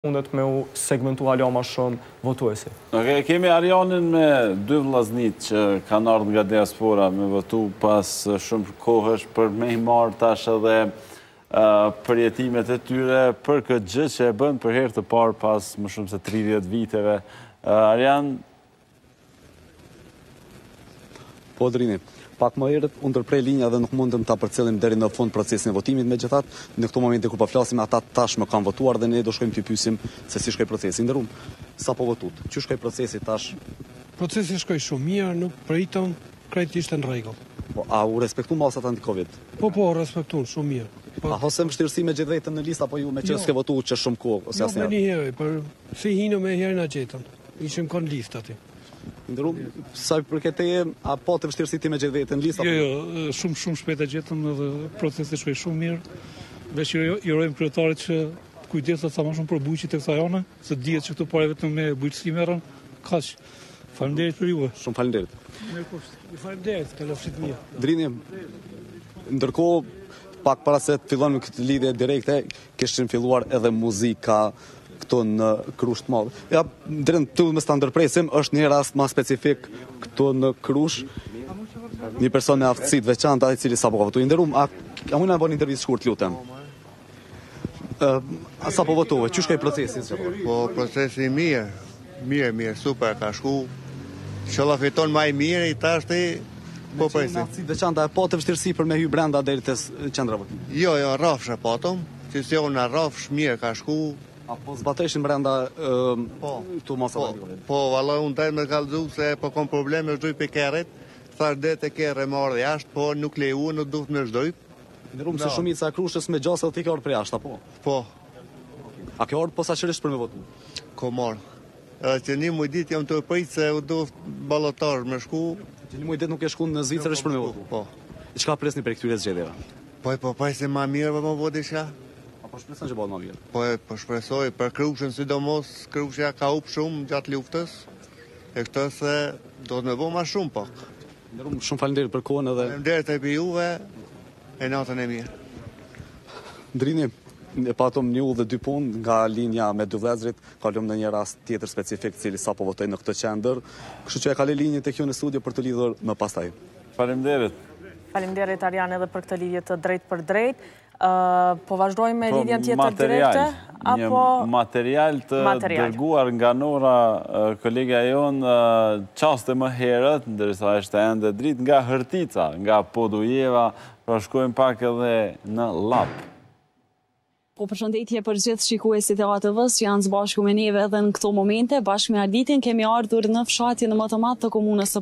mundet me u segmentuar ma shumë votuesi. Kemi Arianin me dy vllaznit që kanë ardhur nga diaspora me votu pas shumë kohësh për me i marrë tash edhe përjetimet e tyre për këtë gjë që e bën për herë të parë pas më shumë se 30 viteve. Arian? Po, Drini, pak më herët unë ndërprej linja dhe nuk mundëm ta përcjellim deri në fund procesin e votimit, megjithatë në këto momente kur po flasim ata tashmë kanë votuar dhe ne do shkojmë t'ju pyesim se si shkoi procesi. Nderuam, sa po votut? Çu shkoi procesi tash? Procesi shkoi shumë mirë, nuk pritëm, krejt ishte në rregull. Po, a u respektu masat anti-Covid? Po, respektuan shumë mirë. A hosem vështirësi me gjetë vetën në listë apo ju me që s'ke votu që shumë kohë ose asnjëherë? Jo, me një herë, për si hinëm me herë na gjetën. Ishim kon listë aty. Nderuam, sa i përket teje, a po të vështirësi ti me gjetë vetën në listë? Jo, shumë shpejt e gjetëm dhe procesi shkoi shumë mirë. Veç jurojmë kryetarit që kujdeset sa më shumë për bujqit e kësaj jone, se dihet që këtu pare vetëm me bujqësi merren. Kaq. Faleminderit për juve. Shumë faleminderit. Faleminderit, kalofshit mirë. Drini, ndërkohë pak para se të fillon me këtë lidhje direkte, kishin filluar edhe muzika këtu në Krush të Madh. Ja, drejt tu më sta ndërpresim, është një rast më specifik këtu në Krush. Një person me aftësi të veçanta i cili sapo votoi. Nderuam, a mund na bëni intervistë shkurt, lutem? Sa po votove? Çu shkoi procesi? Po, procesi mirë. Mirë, super, ka shku. Inshallah fiton më i mirë i tashti. Po presim. Si veçanta po të vështirësi për me hy brenda deri te qendra votimi. Jo, rrafsh e patëm. Sistemi rrafsh mirë ka shku. Apo zbateshin brenda këtu masa votimi. Po, valla unë taj me kallëzu se po kom probleme shdoj për kerrit. Thash det e kerre më ardhi jashtë, po nuk leju, nuk duhet me shdoj. Ndërum se shumica e Krushës me gjasa do t'i ka orë për jashtë, apo? Po. A ke orë posaçërisht për me votu? Ko marë. Që një muj dit jam të pëjtë se u duhet ballotar me shku. Që një muj dit nuk e shku në Zvicër për me votu? Po. E çka presni për këtyre zgjedhjeve? Po se ma mirë për më voti shka. Po shpreson që bëhet më mirë? Po shpresoj, për Krushën sidomos, Krushja ka up shumë gjatë luftës. E këtë se do të me bo ma shumë pak. Ndërum, shumë faleminderit për kohën edhe... Faleminderit e për juve, e natën e mirë. Ndrini, e patëm një dhe dy punë nga linja me dy vëllezërit, kalëm në një rast tjetër specifik cili sapo votoi në këtë qendër, kështu që e kaloj linjën tek ju në studio për të lidhur më pastaj. Faleminderit. Faleminderit Arian edhe për këtë lidhje të drejtë për drejtë. Po vazhdojmë me lidhjen tjetër direkte? Një material të dërguar nga Nora, kolegja jonë, qaste më herët, ndërsa është ende dritë nga Hërtica, nga Podujeva, pra shkojmë pak edhe në Lap. Po përshëndetje për gjithë shikuesit e ATV-s që janë së bashku me neve edhe në këto momente. Bashkë me Arditin kemi ardhur në fshatjen më të madh të komunës së